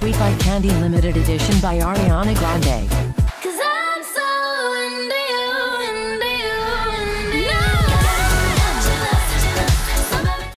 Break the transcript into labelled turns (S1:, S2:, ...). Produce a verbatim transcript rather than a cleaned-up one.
S1: Sweet Bite Candy Limited Edition by Ariana Grande.